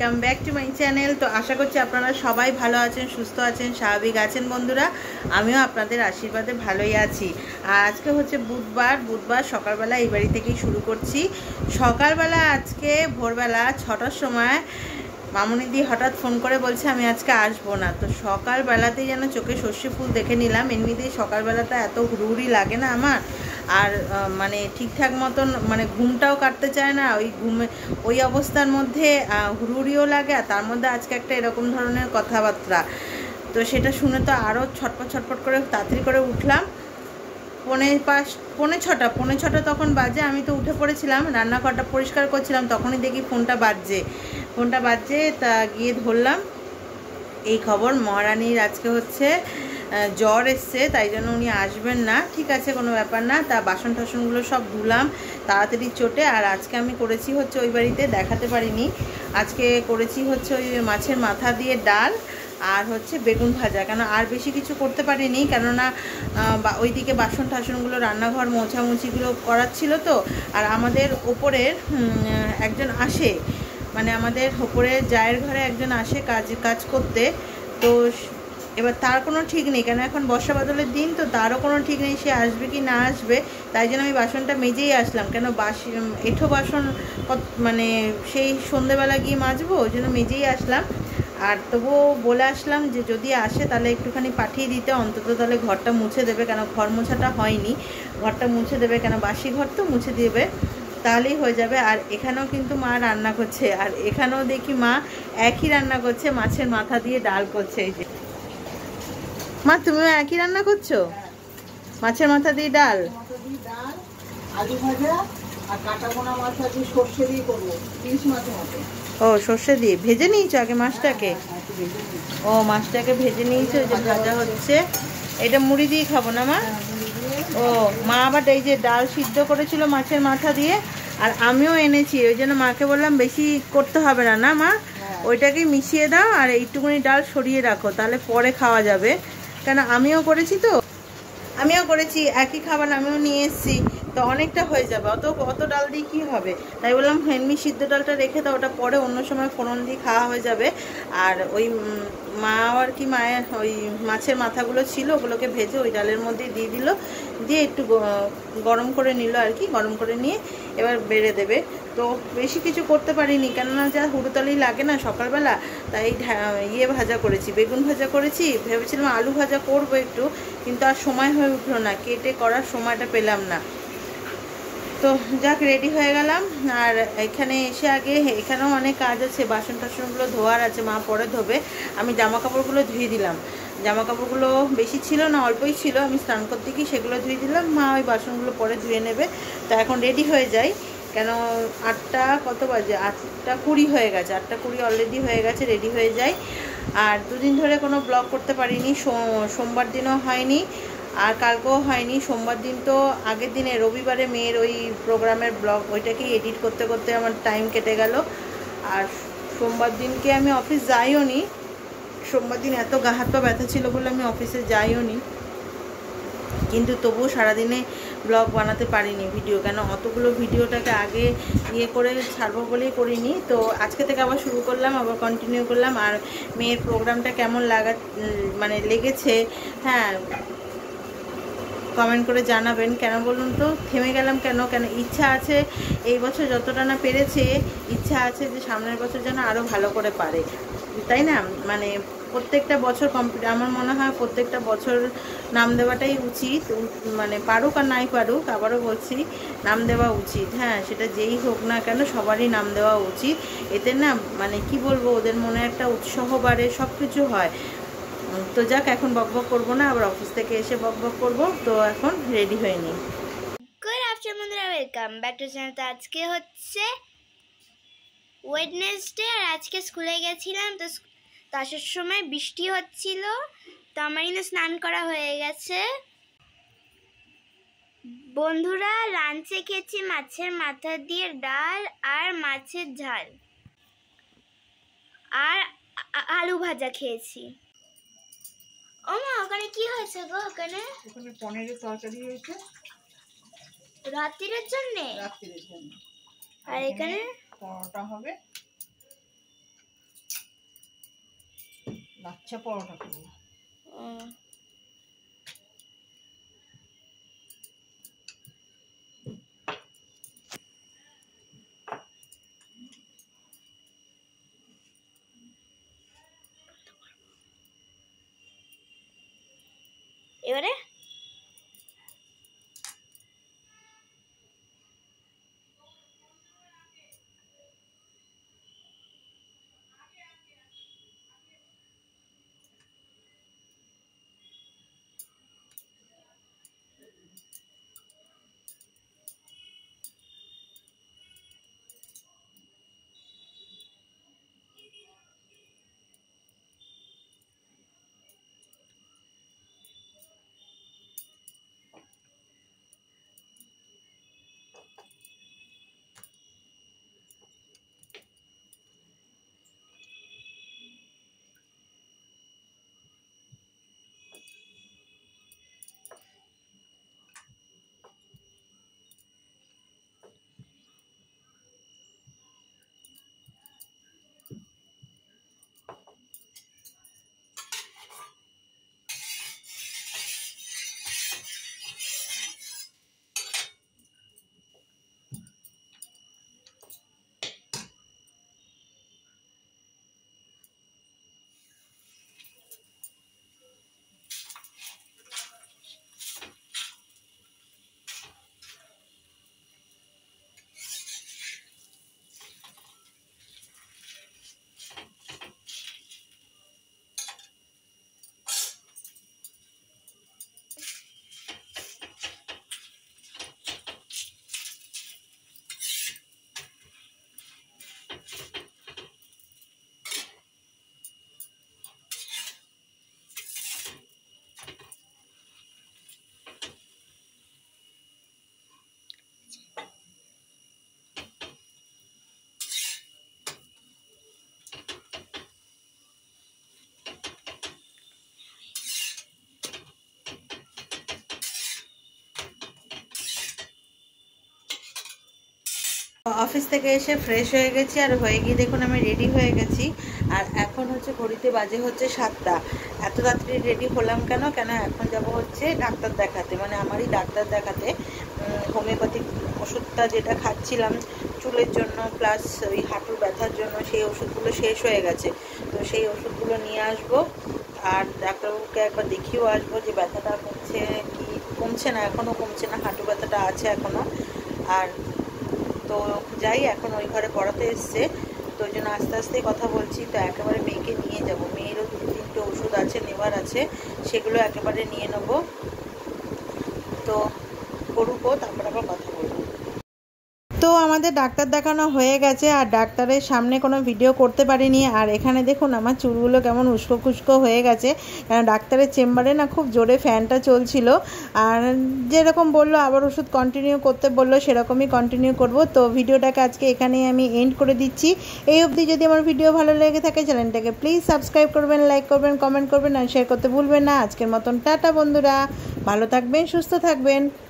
Welcome back to my channel. তো আশা করছি আপনারা সবাই ভালো আছেন, সুস্থ আছেন, স্বাভাবিক আছেন। বন্ধুরা, আমিও আপনাদের আশীর্বাদে ভালোই আছি। আর আজকে হচ্ছে বুধবার সকালবেলা এই বাড়ি থেকেই শুরু করছি। সকালবেলা আজকে ভোরবেলা 6টার সময় মামুনিদি হঠাৎ ফোন করে বলছে আমি আজকে আসবো না। তো সকালবেলাতেই যেন চোখে সর্ষে ফুল দেখে নিলাম। এমনিতেই সকালবেলাটা এত হুড়ুহুড়ি লাগে না আমার, আর মানে ঠিকঠাক মতন মানে ঘুমটাও কাটতে চায় না। ওই অবস্থার মধ্যে হুড়ুহুড়িও লাগে, আর তার মধ্যে আজকে একটা এরকম ধরনের কথাবার্তা। তো সেটা শুনে তো আরও ছটপট করে তাড়াতাড়ি করে উঠলাম। পৌনে ছটা তখন বাজে। আমি তো উঠে পড়েছিলাম, রান্নাঘরটা পরিষ্কার করছিলাম, তখনই দেখি ফোনটা বাজছে। তা গিয়ে ধরলাম, এই খবর মহারানীর আজকে হচ্ছে জ্বর এসছে, তাই জন্য উনি আসবেন না। ঠিক আছে, কোনো ব্যাপার না। তা বাসন টাসনগুলো সব ধুলাম তাড়াতাড়ি চটে। আর আজকে আমি করেছি হচ্ছে ওই বাড়িতে দেখাতে পারিনি, আজকে করেছি হচ্ছে ওই মাছের মাথা দিয়ে ডাল আর হচ্ছে বেগুন ভাজা। কেন আর বেশি কিছু করতে পারিনি, কেননা ওইদিকে বাসন টাসনগুলো রান্নাঘর মোছামুছিগুলো করার ছিল তো। আর আমাদের ওপরের একজন আসে, মানে আমাদের ওপরের জায়ের ঘরে একজন আসে কাজ করতে। তো এবার তার কোনো ঠিক নেই, কেন এখন বর্ষা বাদলের দিন, তো তারও কোনো ঠিক নেই সে আসবে কি না আসবে। তাই জন্য আমি বাসনটা মেজেই আসলাম, কেন এঁঠো বাসন মানে সেই সন্ধেবেলা গিয়ে মাজবো, ওই জন্য মেজেই আসলাম। আর তবুও বলে আসলাম যে যদি আসে তাহলে একটুখানি পাঠিয়ে দিতে, অন্তত তাহলে ঘরটা মুছে দেবে, কেন ঘর মোছাটা হয়নি, ঘরটা মুছে দেবে, কেন বাসি ঘর তো মুছে দেবে, তাহলেই হয়ে যাবে। আর এখানেও কিন্তু মা রান্না করছে, আর এখানেও দেখি মা একই রান্না করছে, মাছের মাথা দিয়ে ডাল করছে। এই যে মা, তুমিও একই রান্না করছো? মাছের মাথা দিয়ে ডাল, আলু ভাজা আর কাটা বোনা মাছ আছে সর্ষে দিয়ে করবো, ইলিশ মাছের মতো। ও সর্ষে দিয়ে ভেজে নিয়েছো আগে মাছটাকে? ও মাছটাকে ভেজে নিয়েছো, যে ভাজা হচ্ছে। এটা মুড়ি দিয়ে খাবো না মা? ও মা আবার এই যে ডাল সিদ্ধ করেছিল মাছের মাথা দিয়ে, আর আমিও এনেছি, ওই জন্য মাকে বললাম বেশি করতে হবে না, না মা ওইটাকেই মিশিয়ে দাও আর এইটুকুনি ডাল সরিয়ে রাখো, তাহলে পরে খাওয়া যাবে। কেন আমিও করেছি একই খাবার, আমিও নিয়ে এসেছি, তো অনেকটা হয়ে যাবে, অত ডাল দিয়ে কী হবে। তাই বললাম এমনি সিদ্ধ ডালটা রেখে দাও, ওটা পরে অন্য সময় ফোড়ন দিয়ে খাওয়া হয়ে যাবে। আর ওই মা আর কি মায়ের ওই মাছের মাথাগুলো ছিল, ওগুলোকে ভেজে ওই ডালের মধ্যে দিয়ে দিল, দিয়ে একটু গরম করে নিল আর কি, গরম করে নিয়ে এবার বেড়ে দেবে। তো বেশি কিছু করতে পারিনি, কেননা যা হুড়োতালি লাগে না সকালবেলা, তাই ভাজা করেছি, বেগুন ভাজা করেছি। ভেবেছিলাম আলু ভাজা করবো একটু, কিন্তু আর সময় হয়ে উঠলো না, কেটে করার সময়টা পেলাম না। তো যাক, রেডি হয়ে গেলাম। আর এখানে এসে আগে এখানেও অনেক কাজ আছে, বাসন টাসনগুলো ধোয়ার আছে, মা পরে ধোবে। আমি জামা কাপড়গুলো ধুয়ে দিলাম, জামা কাপড়গুলো বেশি ছিল না, অল্পই ছিল, আমি স্নান করতে গিয়ে সেগুলো ধুয়ে দিলাম, মা ওই বাসনগুলো পরে ধুয়ে নেবে। তো এখন রেডি হয়ে যাই, কেন 8টা কত বাজে, 8:20 হয়ে গেছে, 8:20 অলরেডি হয়ে গেছে, রেডি হয়ে যাই। আর দুদিন ধরে কোনো ব্লগ করতে পারিনি, সোমবার দিনও হয়নি আর কালকেও হয়নি। সোমবার দিন তো আগের দিনে রবিবারে মেয়ের ওই প্রোগ্রামের ব্লগ, ওইটাকেই এডিট করতে করতে আমার টাইম কেটে গেল। আর সোমবার দিনকে আমি অফিস যাইও নি, সোমবার দিন এত গা হাত পা ব্যথা ছিল বলে আমি অফিসে যাইও নি, কিন্তু তবুও সারাদিনে ব্লগ বানাতে পারিনি ভিডিও, কেন অতগুলো ভিডিওটাকে আগে করে ছাড়বো বলেই করিনি। তো আজকে থেকে আবার শুরু করলাম, আবার কন্টিনিউ করলাম। আর মেয়ের প্রোগ্রামটা কেমন মানে লেগেছে, হ্যাঁ কমেন্ট করে জানাবেন। কেন বলুন তো, থেমে গেলাম কেন ইচ্ছা আছে এই বছর যতটা না পেরেছে, ইচ্ছা আছে যে সামনের বছর যেন আরও ভালো করে পারে, তাই না? মানে প্রত্যেকটা বছর আমার মনে হয় প্রত্যেকটা বছর নাম দেওয়াটাই উচিত, মানে পারুক আর নাই পারুক, আবারও বলছি নাম দেওয়া উচিত। হ্যাঁ, সেটা যেই হোক না কেন সবারই নাম দেওয়া উচিত, এতে না মানে কি বলবো, ওদের মনে একটা উৎসাহ বাড়ে, সব কিছু হয়। তো যাক, এখন বকবক করবো না, আবার অফিস থেকে এসে বকবক করবো। তো এখন রেডি হয়ে নিই। গুড আফটারনুন বন্ধুরা, ওয়েলকাম ব্যাক টু চ্যানেল। তো আজকে হচ্ছে ওয়েডনেসডে, আর আজকে স্কুলে গেছিলাম, তো আসার সময় বৃষ্টি হচ্ছিল, তো আমার কিন্তু স্নান করা হয়ে গেছে। বন্ধুরা, লাঞ্চে খেয়েছি মাছের মাথা দিয়ে ডাল আর মাছের ঝাল, আর আলু ভাজা খেয়েছি। ও মা, ওখানে কি হয়েছে গো? ওখানে পনিরের তরকারি হয়েছে রাত্রির জন্য। রাত্রির জন্য। আর এখানে পরোটা হবে, লাচ্ছা পরোটা করবো। এবারে অফিস থেকে এসে ফ্রেশ হয়ে গেছি, আর হয়ে গিয়ে দেখুন আমি রেডি হয়ে গেছি। আর এখন হচ্ছে ঘড়িতে বাজে হচ্ছে 7টা। এত রাত্রি রেডি হলাম কেন এখন যাব হচ্ছে ডাক্তার দেখাতে, মানে আমারই ডাক্তার দেখাতে। হোমিওপ্যাথিক ওষুধটা যেটা খাচ্ছিলাম চুলের জন্য প্লাস ওই হাঁটুর ব্যথার জন্য, সেই ওষুধগুলো শেষ হয়ে গেছে। তো সেই ওষুধগুলো নিয়ে আসবো, আর ডাক্তারবাবুকে একবার দেখিয়েও আসবো যে ব্যথাটা কমছে কি কমছে না। এখনও কমছে না, হাঁটু ব্যথাটা আছে এখনও। আর তো যাই, এখন ওই ঘরে পড়াতে এসছে, তো ওই জন্য আস্তে আস্তে কথা বলছি। তো একেবারে মেয়েকে নিয়ে যাব, মেয়েরও 2-3টে ওষুধ আছে নেওয়ার আছে, সেগুলো একেবারে নিয়ে নেব। তো করবো, তারপর আবার কথা বলবো। তো আমাদের ডাক্তার দেখানো হয়ে গেছে, আর ডাক্তারের সামনে কোনো ভিডিও করতে পারিনি। আর এখানে দেখুন আমার চুলগুলো কেমন উস্কো খুস্কো হয়ে গেছে, কারণ ডাক্তারের চেম্বারে না খুব জোরে ফ্যানটা চলছিল। আর যেরকম বললো আবার ওষুধ কন্টিনিউ করতে বললো, সেরকমই কন্টিনিউ করব। তো ভিডিওটাকে আজকে এখানেই আমি এন্ড করে দিচ্ছি। এই অবধি যদি আমার ভিডিও ভালো লেগে থাকে চ্যানেলটাকে প্লিজ সাবস্ক্রাইব করবেন, লাইক করবেন, কমেন্ট করবেন, আর শেয়ার করতে ভুলবেন না। আজকের মতন টাটা বন্ধুরা, ভালো থাকবেন, সুস্থ থাকবেন।